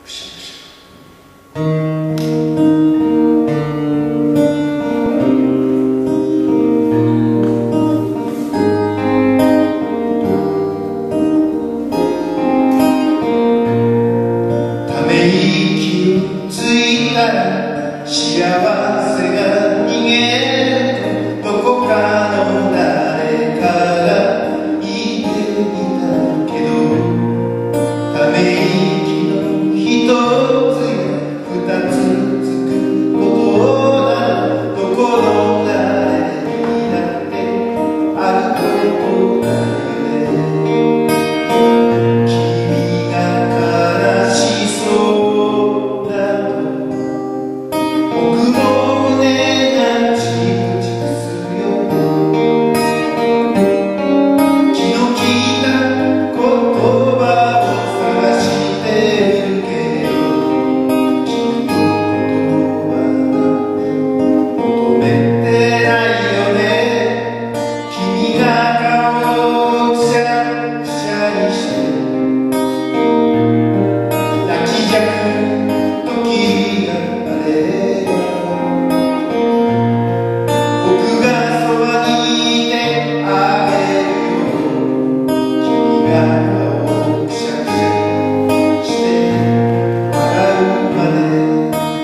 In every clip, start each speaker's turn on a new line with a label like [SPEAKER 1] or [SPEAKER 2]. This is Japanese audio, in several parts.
[SPEAKER 1] くしゃくしゃ。ため息をついたら幸せが逃げるとどこかの誰かが言っていたけど、ため息の一つや二つつくことならどこの誰にだってあることだよね。君が悲しそうだと僕の胸がチクチクするよ。気の利いた言葉を探してみるけど、きっと言葉なんて求めてないよね。君が顔をくしゃくしゃにして泣きじゃく時があれば僕がそばにいてあげるよ。君が顔をくしゃくしゃして笑うまで。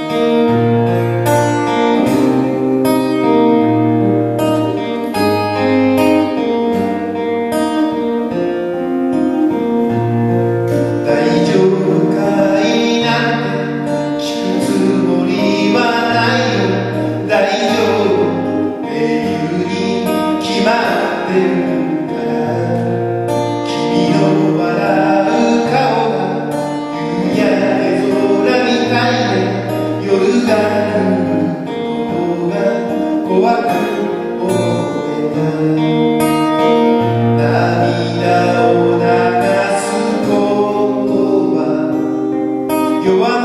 [SPEAKER 1] 大丈夫かいなんて聞くつもりはないよ。大丈夫っていうに決まってるから。君の笑う顔が夕焼け空みたいで、夜が来ることが怖く思えた。涙を流すことは弱